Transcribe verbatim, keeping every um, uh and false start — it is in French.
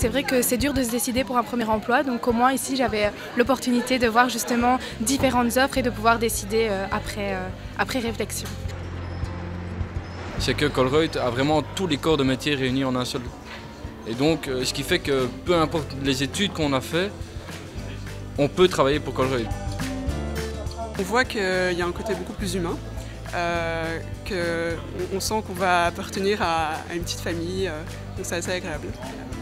C'est vrai que c'est dur de se décider pour un premier emploi, donc au moins ici j'avais l'opportunité de voir justement différentes offres et de pouvoir décider après, après réflexion. C'est que Colruyt a vraiment tous les corps de métier réunis en un seul. Et donc, ce qui fait que peu importe les études qu'on a fait, on peut travailler pour Colruyt. On voit qu'il y a un côté beaucoup plus humain, euh, qu'on on sent qu'on va appartenir à, à une petite famille, euh, donc c'est assez agréable.